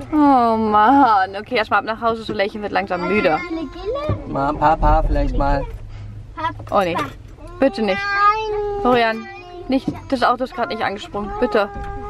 Oh Mann. Okay, erstmal ab nach Hause, so Lächeln wird langsam müde. Mama, Papa, vielleicht mal. Oh nee. Bitte nicht. Florian, nicht, das Auto ist gerade nicht angesprungen. Bitte.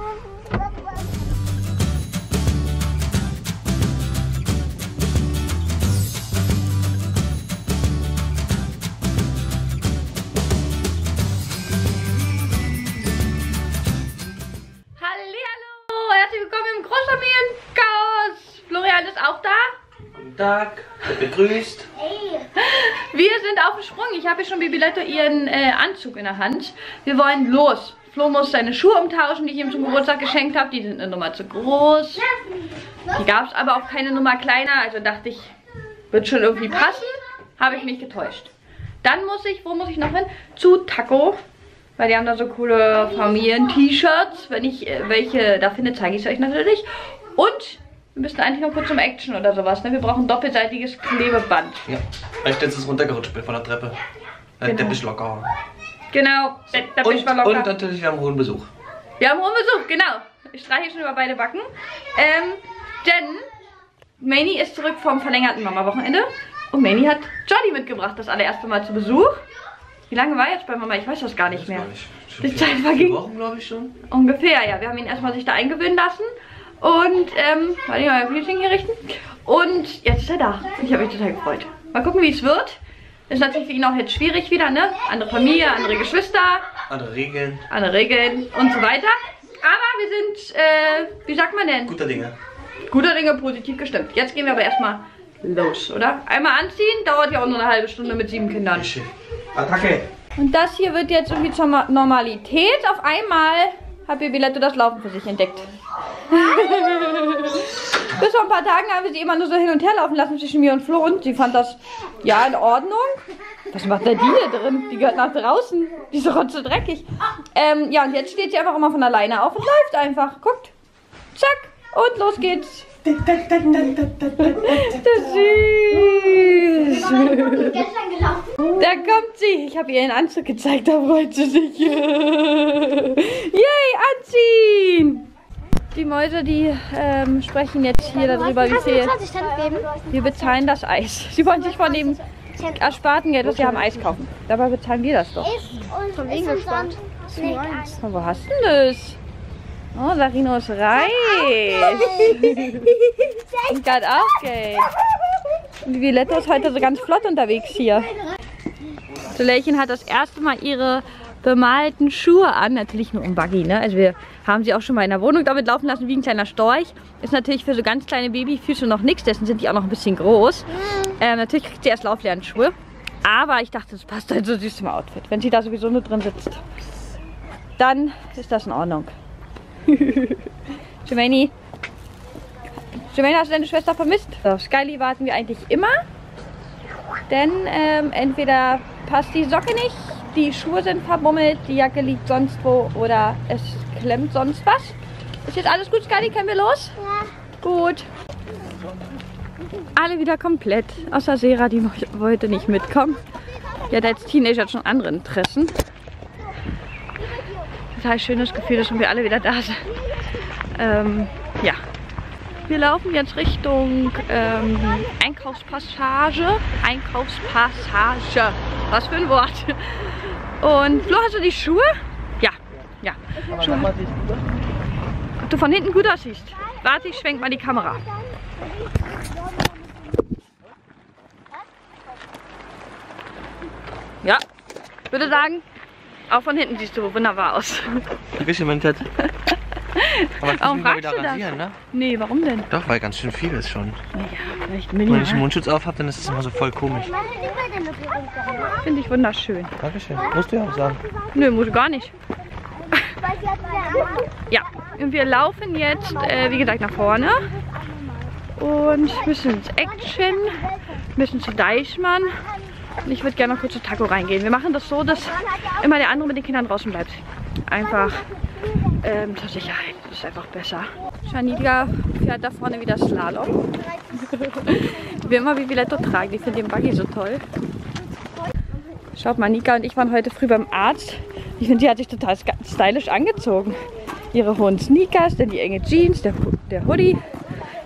Guten Tag, begrüßt. Wir sind auf dem Sprung. Ich habe hier schon Babyletto ihren Anzug in der Hand. Wir wollen los. Flo muss seine Schuhe umtauschen, die ich ihm zum Geburtstag geschenkt habe. Die sind eine Nummer zu groß. Die gab es aber auch keine Nummer kleiner. Also dachte ich, wird schon irgendwie passen. Habe ich mich getäuscht. Dann muss ich, wo muss ich noch hin? Zu Taco. Weil die haben da so coole Familien-T-Shirts. Wenn ich welche da finde, zeige ich es euch natürlich. Und wir müssen eigentlich noch kurz zum Action oder sowas. Ne? Wir brauchen doppelseitiges Klebeband. Ja, vielleicht jetzt ist runtergerutscht bin von der Treppe. Der Genau. Teppich locker. Genau, der Teppich war locker. Und natürlich, wir haben hohen Besuch. Wir haben hohen Besuch, genau. Ich streiche schon über beide Backen. Denn Manny ist zurück vom verlängerten Mama-Wochenende. Und Manny hat Johnny mitgebracht, das allererste Mal zu Besuch. Wie lange war jetzt bei Mama? Ich weiß das gar nicht mehr. Die Zeit verging. 4 Wochen, glaube ich, schon. Ungefähr, ja. Wir haben ihn erstmal sich da eingewöhnen lassen. Und, warte, ich mal ein Briefing hier richten. Und jetzt ist er da. Ich habe mich total gefreut. Mal gucken, wie es wird. Ist natürlich für ihn auch jetzt schwierig wieder, ne? Andere Familie, andere Geschwister. Andere Regeln. Andere Regeln und so weiter. Aber wir sind, wie sagt man denn? Guter Dinge. Guter Dinge, positiv gestimmt. Jetzt gehen wir aber erstmal los, oder? Einmal anziehen, dauert ja auch nur eine halbe Stunde mit 7 Kindern. Attacke! Und das hier wird jetzt irgendwie zur Normalität. Auf einmal hat Babyletto das Laufen für sich entdeckt. Bis vor ein paar Tagen haben wir sie immer nur so hin und her laufen lassen zwischen mir und Flo. Und sie fand das, ja, in Ordnung. Was macht da die hier drin? Die gehört nach draußen. Die ist doch so dreckig. Ja, und jetzt steht sie einfach immer von alleine auf und läuft einfach. Guckt. Zack. Und los geht's. Das ist süß. Da kommt sie. Ich habe ihr ihren Anzug gezeigt, da freut sie sich. Yay, anziehen! Die Mäuse, die sprechen jetzt hier darüber, wie viel wir bezahlen das Eis. Sie wollen sich von dem ersparten Geld, was sie haben, Eis kaufen. Dabei bezahlen wir das doch. Von wegen gespart. Und wo hast du denn das? Oh, Sarino ist reich. Und hat auch Geld. Und die Violetta ist heute so ganz flott unterwegs hier. Soleilchen hat das erste Mal ihre bemalten Schuhe an. Natürlich nur im Buggy, ne? Also wir haben sie auch schon mal in der Wohnung damit laufen lassen, wie ein kleiner Storch. Ist natürlich für so ganz kleine Babyfüße noch nichts, dessen sind die auch noch ein bisschen groß. Natürlich kriegt sie erst Lauflernschuhe. Aber ich dachte, das passt halt so süß zum Outfit. Wenn sie da sowieso nur drin sitzt, dann ist das in Ordnung. Jermaine, hast du deine Schwester vermisst? Auf Skyly warten wir eigentlich immer. Denn entweder passt die Socke nicht, die Schuhe sind verbummelt, die Jacke liegt sonst wo oder es klemmt sonst was. Ist jetzt alles gut, Skyly? Können wir los? Ja. Gut. Alle wieder komplett. Außer Sera, die wollte nicht mitkommen. Die hat als Teenager schon andere Interessen. Total schönes Gefühl, dass wir alle wieder da sind. Ja. Wir laufen jetzt Richtung Einkaufspassage. Einkaufspassage. Was für ein Wort. Und Flo, hast du die Schuhe? Ja. Ja. Schuhe. Ob du von hinten gut aussiehst. Warte, ich schwenk mal die Kamera. Ja. Ich würde sagen, auch von hinten siehst du wunderbar aus. Dankeschön, mein Schatz. Aber ich Warum muss mich mal fragst wieder du rasieren, das? ne? Nee, warum denn? Doch, weil ganz schön viel ist schon. Ja, vielleicht Wenn ich einen minimal. Mundschutz auf habe, dann ist es immer so voll komisch. Finde ich wunderschön. Dankeschön. Musst du ja auch sagen. Nö, muss gar nicht. Ja, und wir laufen jetzt, wie gesagt, nach vorne. Und müssen ins Action, müssen zu Deichmann. Und ich würde gerne noch kurz zu Taco reingehen. Wir machen das so, dass immer der andere mit den Kindern draußen bleibt. Einfach zur Sicherheit. Das ist einfach besser. Shaniga fährt da vorne wieder Slalom. Die will immer Babyletto tragen. Die findet den Buggy so toll. Schaut mal, Nika und ich waren heute früh beim Arzt. Ich finde, sie hat sich total stylisch angezogen. Ihre hohen Sneakers, dann die enge Jeans, der Hoodie.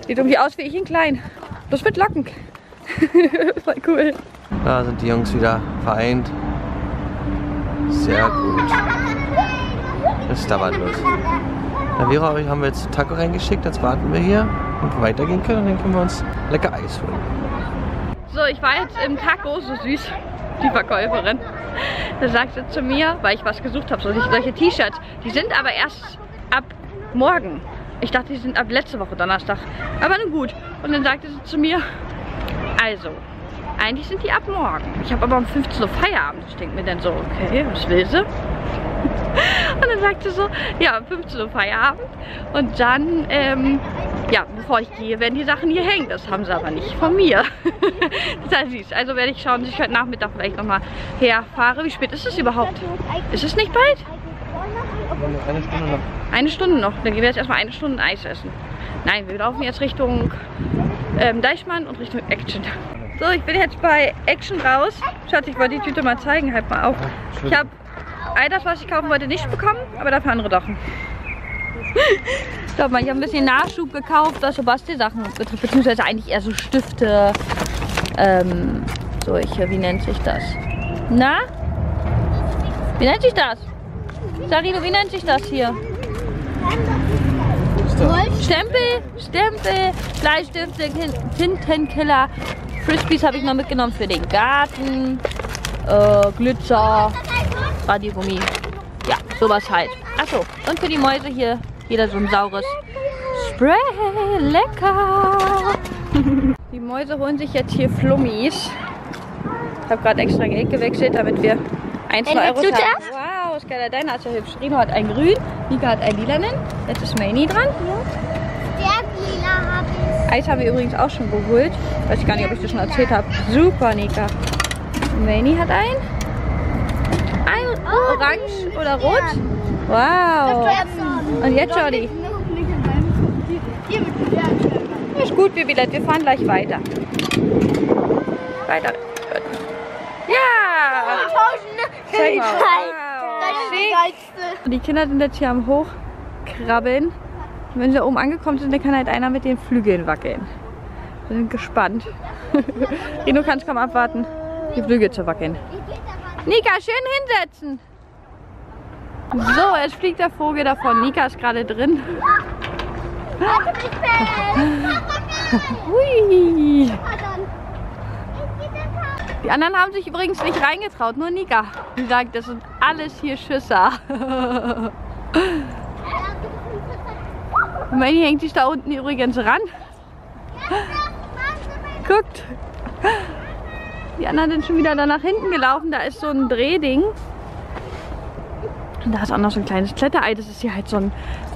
Sieht irgendwie aus wie ich in klein. Das wird Locken. Voll cool. Da sind die Jungs wieder vereint. Sehr gut. Was ist da was los? Na, Vera, haben wir jetzt Taco reingeschickt, jetzt warten wir hier und wir weitergehen können und dann können wir uns lecker Eis holen. So, ich war jetzt im Taco, so süß, die Verkäuferin. Da sagt sie zu mir, weil ich was gesucht habe, solche T-Shirts, die sind aber erst ab morgen. Ich dachte, die sind ab letzte Woche Donnerstag. Aber nun gut. Und dann sagte sie zu mir, also, eigentlich sind die ab morgen. Ich habe aber um 15 Uhr Feierabend. Ich denke mir dann so, okay, was will sie? Und dann sagte sie so, ja, um 15 Uhr Feierabend. Und dann, ja, bevor ich gehe, werden die Sachen hier hängen. Das haben sie aber nicht von mir. Das ist süß. Also werde ich schauen, dass ich heute Nachmittag vielleicht nochmal herfahre. Wie spät ist es überhaupt? Ist es nicht bald? Eine Stunde noch. Eine Stunde noch. Dann gehen wir jetzt erstmal eine Stunde Eis essen. Nein, wir laufen jetzt Richtung Deichmann und Richtung Action. So, ich bin jetzt bei Action raus. Schatz, ich wollte die Tüte mal zeigen. Halt mal auf. Ich habe all das, was ich kaufen wollte, nicht bekommen, aber dafür andere Sachen. Ich glaube mal, ich habe ein bisschen Nachschub gekauft, was so Bastelsachen betrifft, beziehungsweise eigentlich eher so Stifte, solche, wie nennt sich das? Na? Wie nennt sich das? Sarino, wie nennt sich das hier? Stempel, Bleistifte, Tintenkiller, Frisbees habe ich noch mitgenommen für den Garten, Glitzer, Radiergummi, ja, sowas halt. Achso, und für die Mäuse hier jeder so ein saures Spray, lecker! Die Mäuse holen sich jetzt hier Flummis. Ich habe gerade extra Geld gewechselt, damit wir 1, 2 Euro haben. Wow, ist geil, deiner ist ja hübsch. Rino hat einen grün, Nika hat einen lilanen. Jetzt ist Maini dran. Der lila habe ich. Eis haben wir übrigens auch schon geholt. Weiß ich gar nicht, ob ich das schon erzählt habe. Super, Nika. Maini hat einen. Ein orange oder rot. Wow. Und jetzt, Jordi. Ist gut, Bibillett. Wir fahren gleich weiter. Weiter. Ja! Zeig mal. Wow. Die Kinder sind jetzt hier am Hochkrabbeln. Und wenn sie oben angekommen sind, dann kann halt einer mit den Flügeln wackeln. Wir sind gespannt. Rino, kannst kaum abwarten, die Flügel zu wackeln. Nika, schön hinsetzen. So, jetzt fliegt der Vogel davon. Nika ist gerade drin. Hui. Die anderen haben sich übrigens nicht reingetraut, nur Nika. Die sagt, das sind alles hier Schisser. Manny hängt sich da unten übrigens ran. Guckt. Die anderen sind schon wieder da nach hinten gelaufen. Da ist so ein Drehding. Und da ist auch noch so ein kleines Kletterei. Das ist hier halt so ein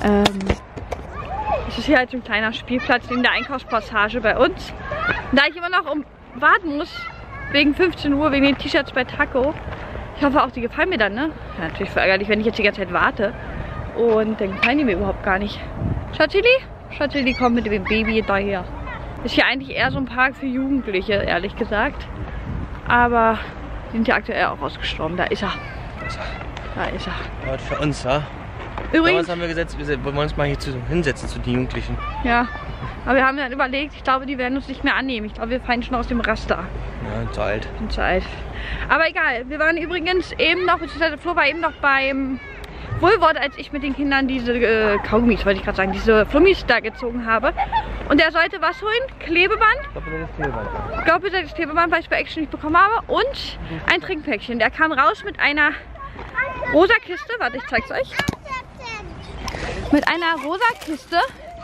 kleiner Spielplatz neben der Einkaufspassage bei uns. Und da ich immer noch warten muss, wegen 15 Uhr, wegen den T-Shirts bei Taco. Ich hoffe auch, die gefallen mir dann, ne? Ja, natürlich verärgerlich, wenn ich jetzt die ganze Zeit warte. Und dann gefallen die mir überhaupt gar nicht. Schatzili? Schatzili kommt mit dem Baby daher. Ist hier eigentlich eher so ein Park für Jugendliche, ehrlich gesagt. Aber die sind ja aktuell auch ausgestorben. Da ist er. Da ist er. Ja, für uns, ja? Übrigens Damals haben wir gesagt, wir wollen uns mal hier hinsetzen zu den Jugendlichen. Ja, aber wir haben dann überlegt, ich glaube, die werden uns nicht mehr annehmen. Ich glaube, wir fallen schon aus dem Raster. Ja, zu alt. Sind zu alt. Aber egal, wir waren übrigens eben noch, beziehungsweise Flo war eben noch beim Wohlwort, als ich mit den Kindern diese Kaugummis, wollte ich gerade sagen, diese Flummis da gezogen habe. Und er sollte was holen? Klebeband? Ich glaube, das Klebeband, weil ich bei Action nicht bekommen habe. Und ein Trinkpäckchen. Der kam raus mit einer rosa Kiste. Warte, ich zeig's euch. Mit einer rosa Kiste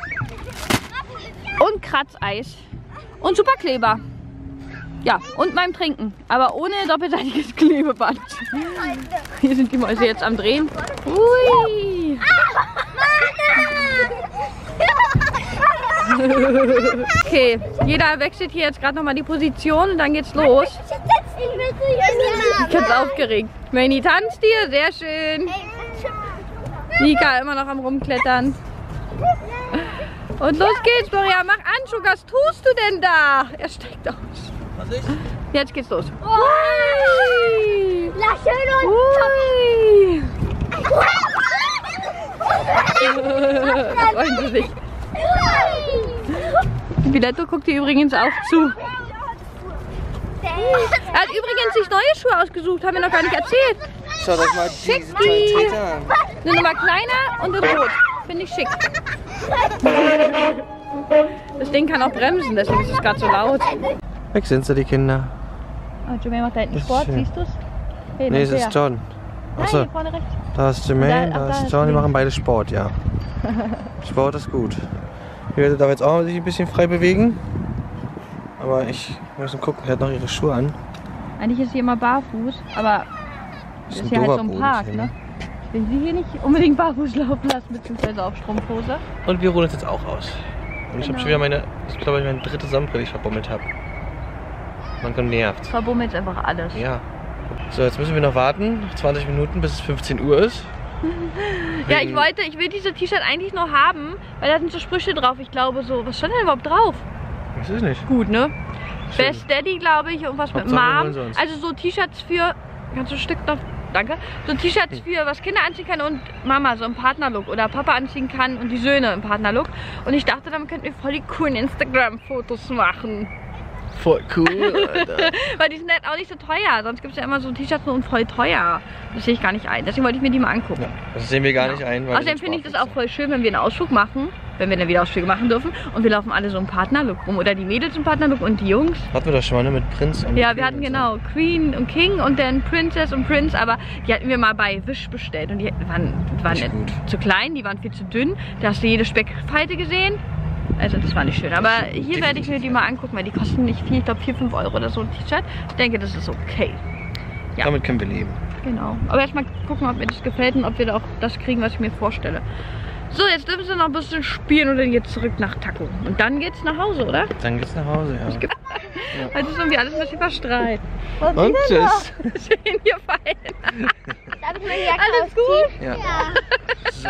und Kratzeis und Superkleber. Ja, und meinem Trinken. Aber ohne doppelseitiges Klebeband. Hier sind die Mäuse jetzt am Drehen. Ui. Okay, jeder wechselt hier jetzt gerade nochmal die Position und dann geht's los. Ich bin ganz aufgeregt. Manny tanzt hier, sehr schön. Nika immer noch am Rumklettern. Und los geht's, Florian, mach Anschub. Was tust du denn da? Er steigt aus. Was ist? Jetzt geht's los. Ui. Ui. Freuen Sie sich. Biletto guckt dir übrigens auch zu. Er hat übrigens sich neue Schuhe ausgesucht, haben wir noch gar nicht erzählt. Schaut euch mal diese Qualität an. Eine Nummer kleiner und in rot. Finde ich schick. Das Ding kann auch bremsen, deswegen ist es gerade so laut. Weg sind sie, die Kinder. Oh, Jermaine macht da hinten Das ist Sport, schön. siehst du es? Hey, Nee, es ist John. Nein, Achso, hier vorne rechts. da ist Jermaine, Da- ach, da da ist ist John, die links. machen beide Sport, ja. Sport ist gut. Hier darf jetzt auch sich ein bisschen frei bewegen. Aber ich muss mal gucken, er hat noch ihre Schuhe an. Eigentlich ist sie immer barfuß, aber das ist ein hier halt doofer so ein Boden Park, hier, ne? Ich will sie hier nicht unbedingt barfuß laufen lassen, beziehungsweise auf Strumpfhose. Und wir ruhen uns jetzt auch aus. Und ich habe Genau. schon wieder meine, ich glaube, meine dritte Sonnenbrille, die ich verbummelt habe. Man genervt. Verbummelt einfach alles. Ja. So, jetzt müssen wir noch warten, noch 20 Minuten, bis es 15 Uhr ist. Ja, ich will diese T-Shirt eigentlich noch haben, weil da sind so Sprüche drauf. Ich glaube so, was stand denn überhaupt drauf? Ich weiß es nicht. Gut, ne? Schön. Best Daddy, glaube ich, irgendwas mit Hauptsache, wir Mom. holen sie uns. Also so T-Shirts für, kannst du ein Stück noch, danke. So T-Shirts für, was Kinder anziehen können und Mama so im Partnerlook oder Papa anziehen kann und die Söhne im Partnerlook. Und ich dachte, damit könnten wir voll die coolen Instagram-Fotos machen. Voll cool, Alter. Weil die sind halt auch nicht so teuer. Sonst gibt es ja immer so T-Shirts und voll teuer. Das sehe ich gar nicht ein. Deswegen wollte ich mir die mal angucken. Ja, das sehen wir gar nicht ein. Weil Außerdem finde ich das auch voll schön, wenn wir einen Ausflug machen. Wenn wir dann wieder Ausflüge machen dürfen. Und wir laufen alle so im Partnerlook rum. Oder die Mädels im Partnerlook und die Jungs. Hatten wir doch schon mal, ne? Mit Prinz und Ja, Queen wir hatten und so. genau Queen und King und dann Princess und Prince. Aber die hatten wir mal bei Wish bestellt. Und die waren Nicht gut. zu klein, die waren viel zu dünn. Da hast du jede Speckfalte gesehen. Also das war nicht schön. Aber hier werde ich mir die mal angucken, weil die kosten nicht viel. Ich glaube 4, 5 Euro oder so ein T-Shirt. Ich denke, das ist okay. Ja. Damit können wir leben. Genau. Aber erstmal gucken, ob mir das gefällt und ob wir da auch das kriegen, was ich mir vorstelle. So, jetzt dürfen sie noch ein bisschen spielen und dann geht's zurück nach Taco. Und dann geht's nach Hause, oder? Dann geht's nach Hause, ja. Also ist irgendwie alles ein bisschen verstrahlt. Und tschüss. Schön hier fallen. Darf ich meine Jacke Alles gut? Ja. Ja. So.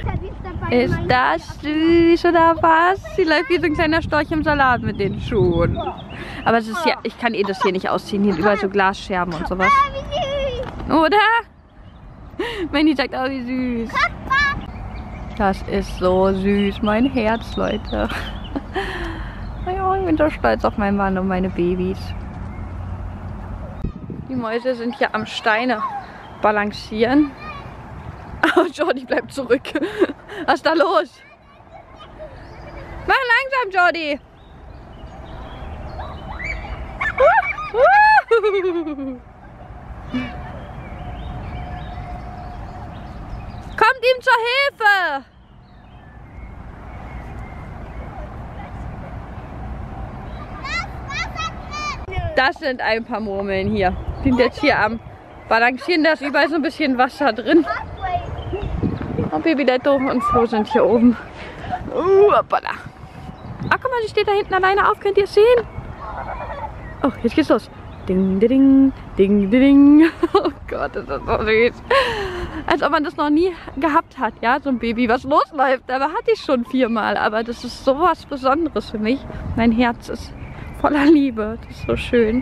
Ist das süß oder was? Sie läuft wie so ein kleiner Storch im Salat mit den Schuhen. Aber es ist ja, ich kann eh das hier nicht ausziehen. Hier sind überall so Glasscherben und sowas. Wie süß. Oder? Mandy sagt auch, wie süß. Das ist so süß. Mein Herz, Leute. Ja, ich bin so stolz auf meinen Mann und meine Babys. Die Mäuse sind hier am Steine balancieren. Oh, Jordi bleibt zurück. Was ist da los? Mach langsam, Jordi. Kommt ihm zur Hilfe! Das sind ein paar Murmeln hier. Die sind jetzt hier am Balancieren. Da ist überall so ein bisschen Wasser drin. Und Babyletto und Flo sind hier oben. Hoppala. Ah, guck mal, sie steht da hinten alleine auf. Könnt ihr es sehen? Oh, jetzt geht's los. Ding, ding, ding, ding. Oh Gott, das ist so süß. Als ob man das noch nie gehabt hat, ja, so ein Baby, was losläuft. Aber hatte ich schon 4-mal. Aber das ist so was Besonderes für mich. Mein Herz ist voller Liebe. Das ist so schön.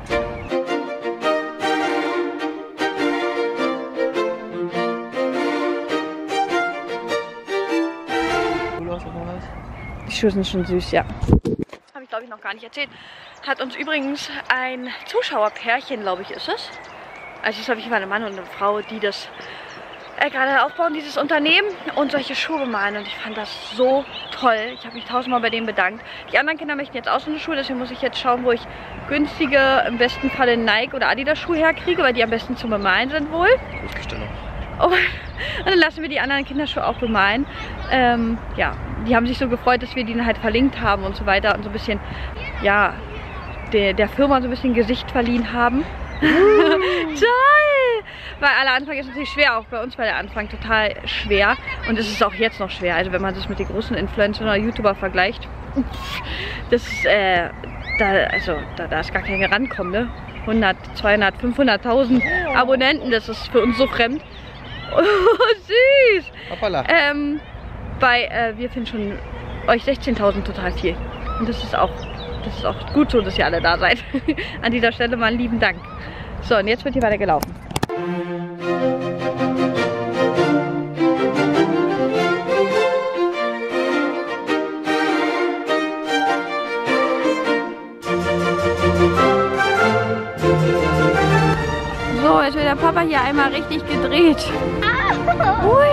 Die Schuhe sind schon süß, ja. Habe ich, glaube ich, noch gar nicht erzählt. Hat uns übrigens ein Zuschauerpärchen, glaube ich, ist es. Also es ist auf jeden Fall ein Mann und eine Frau, die das gerade aufbauen, dieses Unternehmen und solche Schuhe bemalen. Und ich fand das so toll. Ich habe mich 1000-mal bei denen bedankt. Die anderen Kinder möchten jetzt auch so eine Schuhe, deswegen muss ich jetzt schauen, wo ich günstige, im besten Falle Nike oder Adidas Schuhe herkriege, weil die am besten zum Bemalen sind wohl. Fußgestellung. Und dann lassen wir die anderen Kinderschuhe auch bemalen. Ja, die haben sich so gefreut, dass wir die dann halt verlinkt haben und so weiter und so ein bisschen, ja, der Firma so ein bisschen Gesicht verliehen haben. Toll! Weil aller Anfang ist natürlich schwer, auch bei uns war der Anfang total schwer und es ist auch jetzt noch schwer. Also wenn man das mit den großen Influencern oder YouTuber vergleicht, das ist, da ist gar kein Rankommen, ne? 100, 200, 500.000 Abonnenten, das ist für uns so fremd. Oh, süß! Hoppala. Wir finden schon euch 16.000 total viel. Und das ist auch gut so, dass ihr alle da seid. An dieser Stelle mal einen lieben Dank. So, und jetzt wird hier weiter gelaufen. Also der Papa hier einmal richtig gedreht. Hui.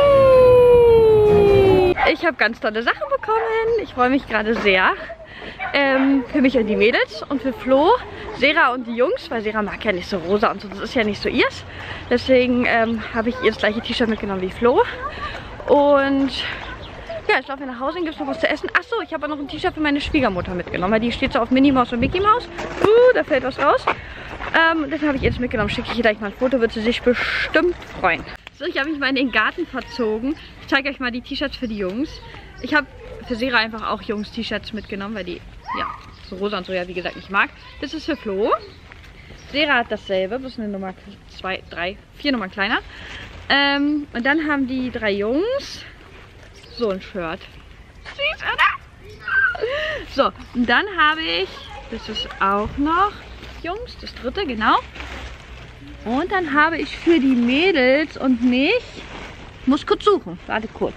Ich habe ganz tolle Sachen bekommen. Ich freue mich gerade sehr. Für mich und die Mädels und für Flo, Sera und die Jungs, weil Sera mag ja nicht so rosa und so, das ist ja nicht so ihrs. Deswegen habe ich ihr das gleiche T-Shirt mitgenommen wie Flo. Und ja, jetzt laufen wir nach Hause und gibt es noch was zu essen. Achso, ich habe auch noch ein T-Shirt für meine Schwiegermutter mitgenommen, weil die steht so auf Minnie Maus und Mickey Maus. Da fällt was raus. Deswegen habe ich ihr das mitgenommen. Schicke ich ihr gleich mal ein Foto, wird sie sich bestimmt freuen. So, ich habe mich mal in den Garten verzogen. Ich zeige euch mal die T-Shirts für die Jungs. Ich habe für Sera einfach auch Jungs-T-Shirts mitgenommen, weil die, ja, so rosa und so ja, wie gesagt, nicht mag. Das ist für Flo. Sera hat dasselbe, bloß eine Nummer 2, 3, 4 Nummern kleiner. Und dann haben die 3 Jungs so ein Shirt. Süß, oder? So, und dann habe ich, das ist auch noch Jungs, das 3, genau. Und dann habe ich für die Mädels und mich, muss kurz suchen, warte kurz.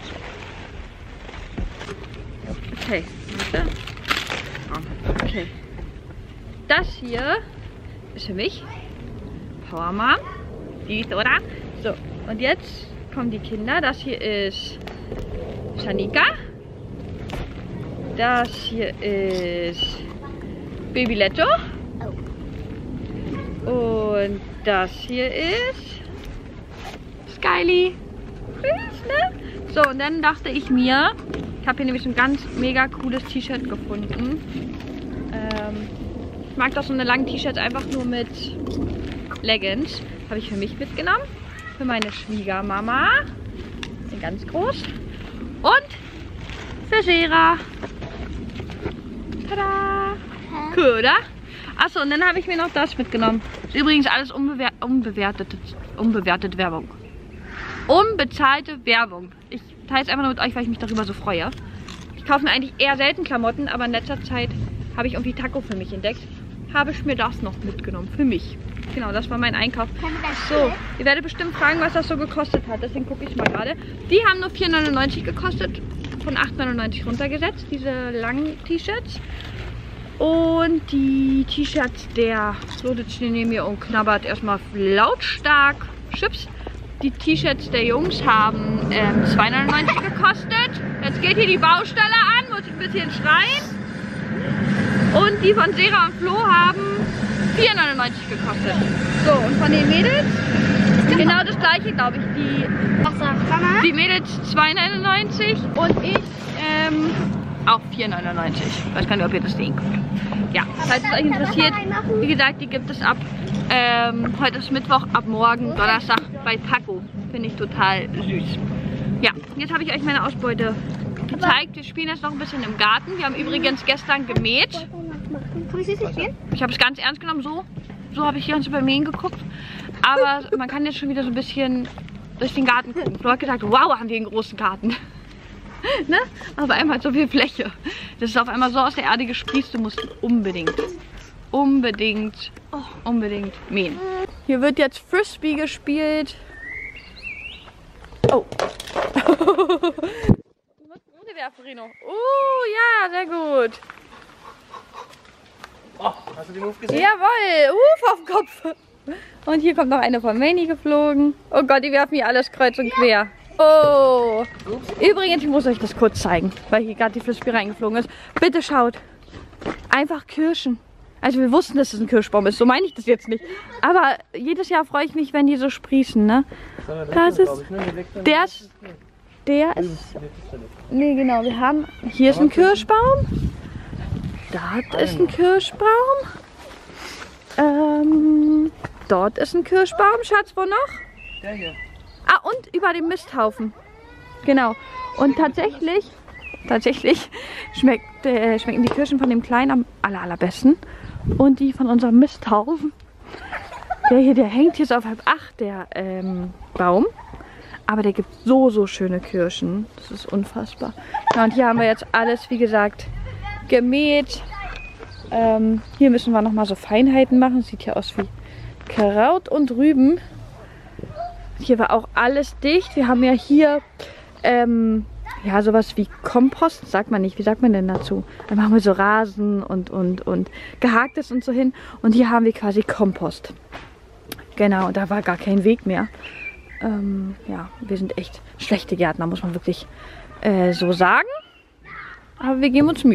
Okay, warte. Okay. Das hier ist für mich. Power Mom. Süß, oder? So, und jetzt kommen die Kinder. Das hier ist Shanika. Das hier ist Babyletto. Und das hier ist Skyly. Süß, ne? So, und dann dachte ich mir, ich habe hier nämlich ein ganz mega cooles T-Shirt gefunden. Ich mag doch so eine lange T-Shirts einfach nur mit Leggings. Habe ich für mich mitgenommen. Für meine Schwiegermama. Sind ganz groß. Und für Sera. Tada! Cool, oder? Achso, und dann habe ich mir noch das mitgenommen. Ist übrigens alles unbewertete Werbung. Unbezahlte Werbung. Ich teile es einfach nur mit euch, weil ich mich darüber so freue. Ich kaufe mir eigentlich eher selten Klamotten, aber in letzter Zeit habe ich irgendwie Taco für mich entdeckt. Habe ich mir das noch mitgenommen. Für mich. Genau, das war mein Einkauf. So, ihr werdet bestimmt fragen, was das so gekostet hat. Deswegen gucke ich mal gerade. Die haben nur 4,99 gekostet. Von 8,99 runtergesetzt, diese langen T-Shirts. Und die T-Shirts, der lodet schnell neben mir und knabbert erstmal lautstark Chips. Die T-Shirts der Jungs haben 2,99 gekostet. Jetzt geht hier die Baustelle an, muss ich ein bisschen schreien. Und die von Sera und Flo haben 4,99 gekostet. So, und von den Mädels genau das gleiche, glaube ich. Die Mädels 2,99 und ich auch 4,99. Weiß gar nicht, ob ihr das sehen könnt. Ja, falls es euch interessiert, wie gesagt, die gibt es ab heute ist Mittwoch, ab morgen Donnerstag bei Taco. Finde ich total süß. Ja, jetzt habe ich euch meine Ausbeute gezeigt. Wir spielen jetzt noch ein bisschen im Garten. Wir haben übrigens gestern gemäht. Ich habe es ganz ernst genommen, so habe ich hier uns über Mähen geguckt. Aber man kann jetzt schon wieder so ein bisschen durch den Garten gucken. Flo hat gesagt, wow, haben wir einen großen Garten. Ne? Auf einmal so viel Fläche. Das ist auf einmal so aus der Erde gesprießt. Du musst unbedingt mähen. Hier wird jetzt Frisbee gespielt. Oh. Du musst ohne werfen, Reno. Ja, sehr gut. Oh, hast du den Move gesehen? Jawohl, auf den Kopf. Und hier kommt noch eine von Manny geflogen. Oh Gott, die werfen hier alles kreuz und quer. Oh. Übrigens, ich muss euch das kurz zeigen, weil hier gerade die Frisbee reingeflogen ist. Bitte schaut. Einfach Kirschen. Also wir wussten, dass es ein Kirschbaum ist. So meine ich das jetzt nicht. Aber jedes Jahr freue ich mich, wenn die so sprießen, ne? Das ist... Der ist... Nee, genau. Wir haben... Hier ist ein Kirschbaum. Dort ist ein Kirschbaum. Dort ist ein Kirschbaum. Schatz, wo noch? Der hier. Ah, und über dem Misthaufen. Genau. Und tatsächlich schmecken die Kirschen von dem Kleinen am allerbesten. Und die von unserem Misthaufen. Der hängt hier so auf 7:30, der Baum. Aber der gibt so schöne Kirschen. Das ist unfassbar. Ja, und hier haben wir jetzt alles, wie gesagt, gemäht. Hier müssen wir nochmal so Feinheiten machen. Sieht hier aus wie Kraut und Rüben. Hier war auch alles dicht. Wir haben ja hier ja, sowas wie Kompost, sagt man nicht. Wie sagt man denn dazu? Dann machen wir so Rasen und Gehaktes und so hin. Und hier haben wir quasi Kompost Genau, da war gar kein Weg mehr. Ja, wir sind echt schlechte Gärtner, muss man wirklich so sagen. Aber wir geben uns Mühe.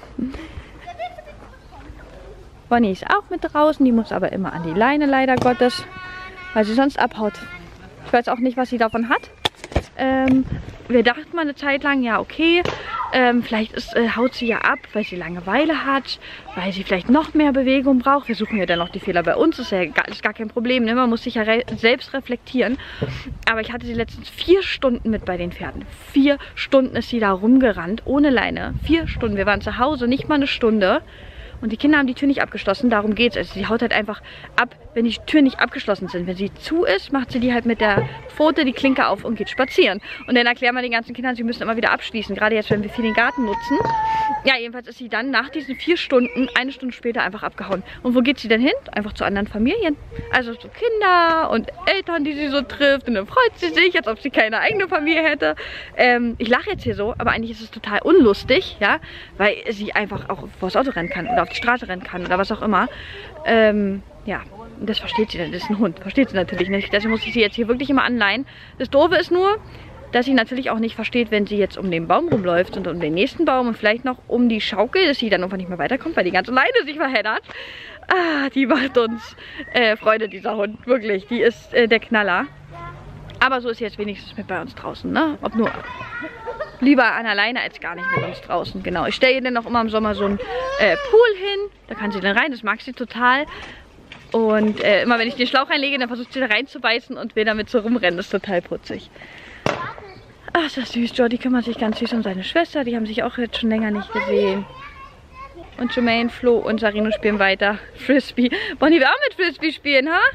Bonnie ist auch mit draußen, die muss aber immer an die Leine, leider Gottes, weil sie sonst abhaut. Ich weiß auch nicht, was sie davon hat. Wir dachten mal eine Zeit lang, ja okay, vielleicht haut sie ja ab, weil sie Langeweile hat, weil sie vielleicht noch mehr Bewegung braucht. Wir suchen ja dann noch die Fehler bei uns, ist ja gar kein Problem, ne? Man muss sich ja selbst reflektieren. Aber ich hatte sie letztens 4 Stunden mit bei den Pferden. 4 Stunden ist sie da rumgerannt, ohne Leine. 4 Stunden, wir waren zu Hause, nicht mal eine Stunde. Und die Kinder haben die Tür nicht abgeschlossen, darum geht es. Also sie haut halt einfach ab, wenn die Türen nicht abgeschlossen sind. Wenn sie zu ist, macht sie die halt mit der Pfote die Klinke auf und geht spazieren. Und dann erklären wir den ganzen Kindern, sie müssen immer wieder abschließen. Gerade jetzt, wenn wir viel den Garten nutzen. Ja, jedenfalls ist sie dann nach diesen 4 Stunden, 1 Stunde später einfach abgehauen. Und wo geht sie denn hin? Einfach zu anderen Familien. Also zu Kinder und Eltern, die sie so trifft. Und dann freut sie sich, als ob sie keine eigene Familie hätte. Ich lache jetzt hier so, aber eigentlich ist es total unlustig, ja, weil sie einfach auch vors Auto rennen kann oder auf die Straße rennen kann oder was auch immer. Ja, das versteht sie dann. Das ist ein Hund. Versteht sie natürlich nicht. Deswegen muss ich sie jetzt hier wirklich immer anleihen. Das Doofe ist nur, dass sie natürlich auch nicht versteht, wenn sie jetzt um den Baum rumläuft und um den nächsten Baum und vielleicht noch um die Schaukel, dass sie dann einfach nicht mehr weiterkommt, weil die ganze Leine sich verheddert. Ah, die macht uns Freude, dieser Hund. Wirklich, die ist der Knaller. Aber so ist sie jetzt wenigstens mit bei uns draußen, ne? Ob nur lieber an der Leine als gar nicht mit uns draußen. Genau, ich stelle ihr dann auch immer im Sommer so einen Pool hin. Da kann sie dann rein, das mag sie total. Und immer wenn ich den Schlauch reinlege, dann versucht sie da reinzubeißen und will damit so rumrennen. Das ist total putzig. Ach, ist das süß. Jordi kümmert sich ganz süß um seine Schwester. Die haben sich auch jetzt schon länger nicht gesehen. Und Jermaine, Flo und Sarino spielen weiter Frisbee. Bonnie will auch mit Frisbee spielen, ha?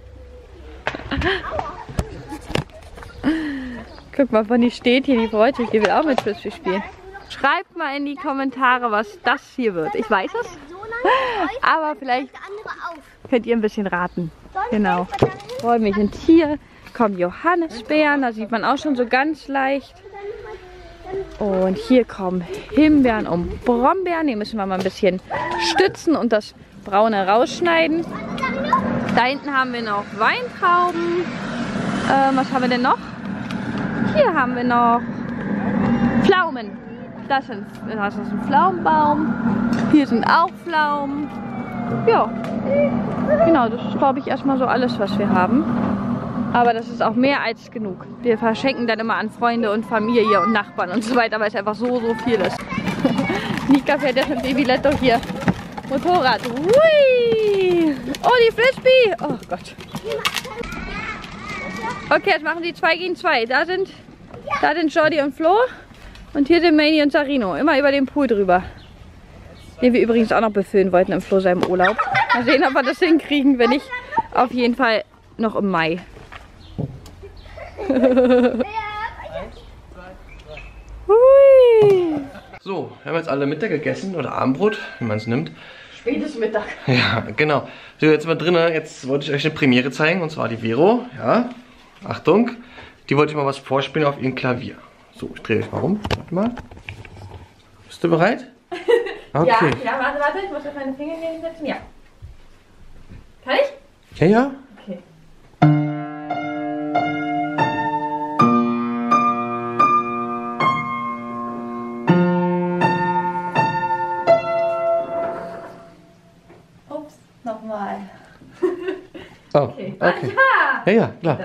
Guck mal, Bonnie steht hier, die freut sich. Die will auch mit Frisbee spielen. Schreibt mal in die Kommentare, was das hier wird. Ich weiß es. Aber vielleicht könnt ihr ein bisschen raten. Genau. Freue mich. Und hier kommen Johannisbeeren. Da sieht man auch schon so ganz leicht. Und hier kommen Himbeeren und Brombeeren. Die müssen wir mal ein bisschen stützen und das Braune rausschneiden. Da hinten haben wir noch Weintrauben. Was haben wir denn noch? Hier haben wir noch Pflaumen. Das ist ein Pflaumenbaum. Hier sind auch Pflaumen. Ja, genau, das ist, glaube ich, erstmal so alles, was wir haben. Aber das ist auch mehr als genug. Wir verschenken dann immer an Freunde und Familie und Nachbarn und so weiter, weil es einfach so viel ist. Nika fährt jetzt mit Babyletto hier Motorrad. Hui! Oh, die Frisbee! Oh Gott. Okay, jetzt machen die 2 gegen 2. Da sind Jordi und Flo. Und hier sind Manny und Sarino. Immer über den Pool drüber. Den wir übrigens auch noch befüllen wollten im Flo seinem Urlaub. Mal sehen, ob wir das hinkriegen. Wenn nicht, auf jeden Fall noch im Mai. Hui. So, wir haben jetzt alle Mittag gegessen oder Abendbrot, wie man es nimmt. Spätes Mittag. Ja, genau. So, jetzt mal drinnen. Jetzt wollte ich euch eine Premiere zeigen, und zwar die Vero. Ja, Achtung. Die wollte ich mal was vorspielen auf ihrem Klavier. So, ich drehe euch mal rum. Warte mal. Bist du bereit? Okay. Ja, warte, ich muss auf meine Finger hinsetzen. Ja. Kann ich? Ja, ja. Okay. Ups, nochmal. Oh, Okay. okay. Ja. Ja, klar.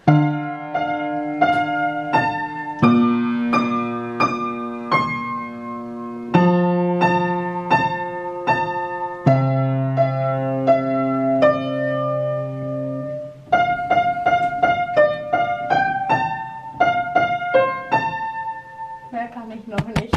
Mehr kann ich noch nicht.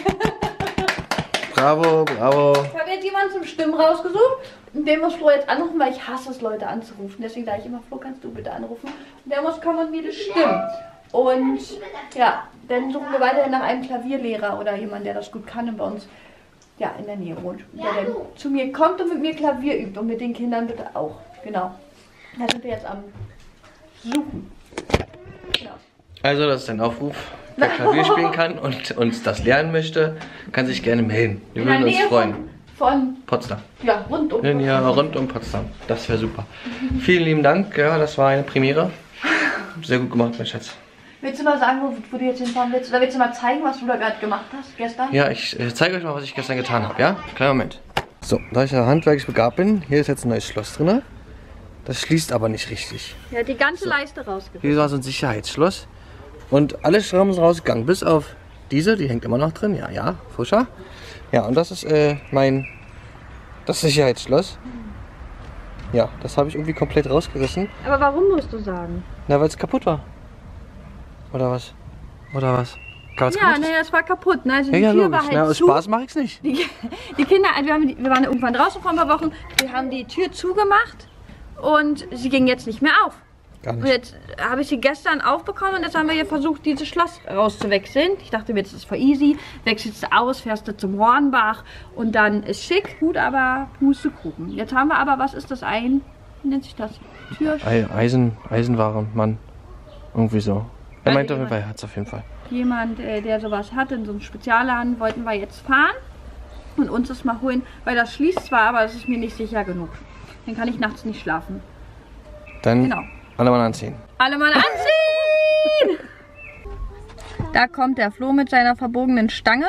Bravo, bravo. Ich habe jetzt jemanden zum Stimmen rausgesucht. Und den muss Flo jetzt anrufen, weil ich hasse es, Leute anzurufen. Deswegen sage ich immer, Flo, kannst du bitte anrufen? Und der muss kommen und mir das stimmen. Und ja, dann suchen wir weiterhin nach einem Klavierlehrer oder jemand, der das gut kann und bei uns ja, in der Nähe wohnt. Der dann zu mir kommt und mit mir Klavier übt. Und mit den Kindern bitte auch. Genau. Da sind wir jetzt am Suchen. Genau. Also, das ist ein Aufruf. Wer Klavier spielen kann und uns das lernen möchte, kann sich gerne melden. Wir würden uns freuen. Von Potsdam. ja, rund um. Ja, rund um Potsdam. Das wäre super. Vielen lieben Dank. Ja, das war eine Premiere. Sehr gut gemacht, mein Schatz. Willst du mal sagen, wo du jetzt hinfahren willst? Oder willst du mal zeigen, was du da gerade gemacht hast gestern? Ja, ich zeige euch mal, was ich gestern getan habe. Ja? Kleiner Moment. So, da ich ja handwerklich begabt bin, hier ist jetzt ein neues Schloss drin. Das schließt aber nicht richtig. Ja, die ganze Leiste rausgerissen. Hier war so ein Sicherheitsschloss. Und alle Schrauben sind rausgegangen, bis auf diese, die hängt immer noch drin. Ja, ja, Fuscher. Ja, und das ist das Sicherheitsschloss. Ja, das habe ich irgendwie komplett rausgerissen. Aber warum musst du sagen? Na, weil es kaputt war. Oder was? Oder was? Ja, naja, es war kaputt. Ne? Also die ja, Tür logisch. war halt Aus zu. Spaß mache ich es nicht. Die Kinder, also wir waren irgendwann draußen vor ein paar Wochen. Wir haben die Tür zugemacht und sie ging jetzt nicht mehr auf. Gar Und nicht. jetzt habe ich sie gestern aufbekommen und jetzt haben wir hier versucht, dieses Schloss rauszuwechseln. Ich dachte, jetzt ist es voll easy. Wechselst du aus, fährst du zum Hornbach und dann ist schick. Gut, aber Pustekuchen. Jetzt haben wir aber, was ist das wie nennt sich das? Tür? Eisenware, Mann. Irgendwie so. Er Also meinte auf jeden Fall, er hat es auf jeden Fall. Jemand, der sowas hat, in so einem Spezialladen, wollten wir jetzt fahren und uns das mal holen, weil das schließt zwar, aber es ist mir nicht sicher genug. Dann kann ich nachts nicht schlafen. Dann Genau. alle mal anziehen. Alle mal anziehen! Da kommt der Flo mit seiner verbogenen Stange.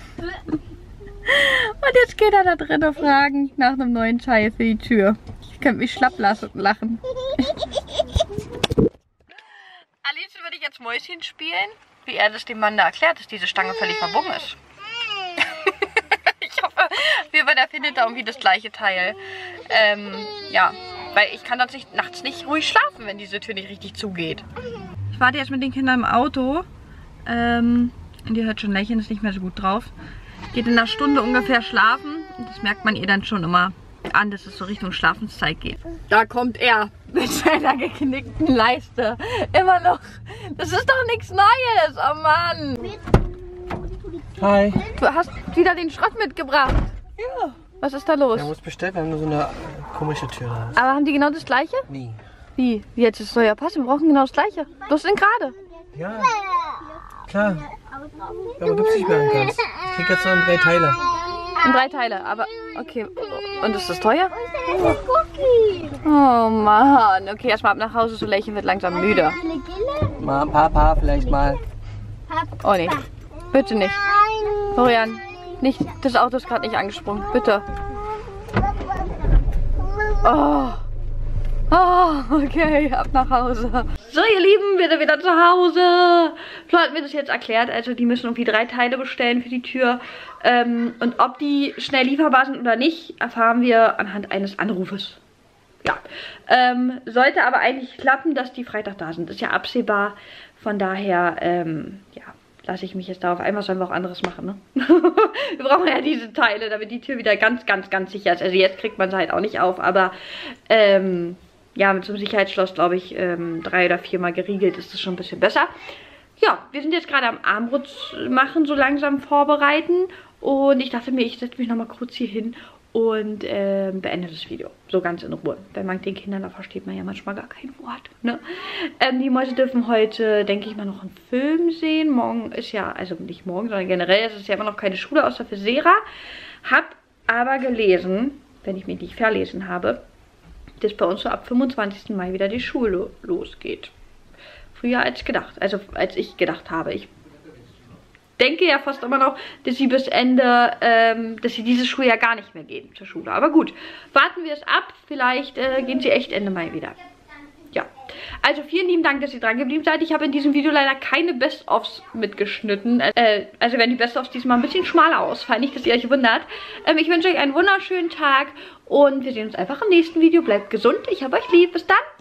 Und jetzt geht er da drinnen fragen nach einem neuen Teil für die Tür. Ich könnte mich schlapp lachen. Alice würde ich jetzt Mäuschen spielen, wie er das dem Mann da erklärt, dass diese Stange völlig verbogen ist. Ich hoffe, er findet da irgendwie das gleiche Teil. Ja, weil ich kann nachts nicht ruhig schlafen, wenn diese Tür nicht richtig zugeht. Ich warte jetzt mit den Kindern im Auto. Und ihr hört schon lächeln, ist nicht mehr so gut drauf. Geht in einer Stunde ungefähr schlafen. Und das merkt man ihr dann schon immer an, dass es so Richtung Schlafenszeit geht. Da kommt er mit seiner geknickten Leiste. Immer noch. Das ist doch nichts Neues. Oh Mann. Hi. Du hast wieder den Schrott mitgebracht. Ja. Was ist da los? Er muss bestellt, wir haben nur so eine komische Tür da. Aber haben die genau das gleiche? Nie. Wie? Jetzt ist es soll ja passen. Wir brauchen genau das gleiche. Bloß denn gerade. Ja. Klar. Aber gibt's nicht mehr an ganz. Ich krieg jetzt noch 3 Teile. In 3 Teile, aber okay. Und ist das teuer? Oh Mann. Okay, erstmal ab nach Hause, so Lächeln wird langsam müde. Mal Papa vielleicht mal. Oh nee. Bitte nicht. Florian, nicht. Das Auto ist gerade nicht angesprungen. Bitte. Oh. Oh, okay, ab nach Hause. So, ihr Lieben, wir sind wieder zu Hause. Flo hat mir das jetzt erklärt. Also, die müssen irgendwie 3 Teile bestellen für die Tür. Und ob die schnell lieferbar sind oder nicht, erfahren wir anhand eines Anrufes. Ja. Sollte aber eigentlich klappen, dass die Freitag da sind. Ist ja absehbar. Von daher, ja, lasse ich mich jetzt darauf ein. Was sollen wir auch anderes machen, ne? Wir brauchen ja diese Teile, damit die Tür wieder ganz, ganz, ganz sicher ist. Also, jetzt kriegt man sie halt auch nicht auf, aber, ja, mit so einem Sicherheitsschloss, glaube ich, 3 oder 4 Mal geriegelt ist das schon ein bisschen besser. Ja, wir sind jetzt gerade am Armbrot machen, so langsam vorbereiten. Und ich dachte mir, ich setze mich nochmal kurz hier hin und beende das Video. So ganz in Ruhe. Wenn man den Kindern, da versteht man ja manchmal gar kein Wort. Ne? Die Mäuse dürfen heute, denke ich mal, noch einen Film sehen. Morgen ist ja, also nicht morgen, sondern generell ist es ja immer noch keine Schule, außer für Sera. Hab aber gelesen, wenn ich mich nicht verlesen habe, dass bei uns so ab 25. Mai wieder die Schule losgeht. Früher als gedacht, also als ich gedacht habe. Ich denke ja fast immer noch, dass sie bis Ende, dass sie dieses Schuljahr gar nicht mehr gehen zur Schule. Aber gut, warten wir es ab. Vielleicht gehen sie echt Ende Mai wieder. Ja, also vielen lieben Dank, dass ihr dran geblieben seid. Ich habe in diesem Video leider keine Best-ofs mitgeschnitten. Also werden die Best-ofs diesmal ein bisschen schmaler ausfallen. Nicht, dass ihr euch wundert. Ich wünsche euch einen wunderschönen Tag und wir sehen uns einfach im nächsten Video. Bleibt gesund, ich habe euch lieb. Bis dann.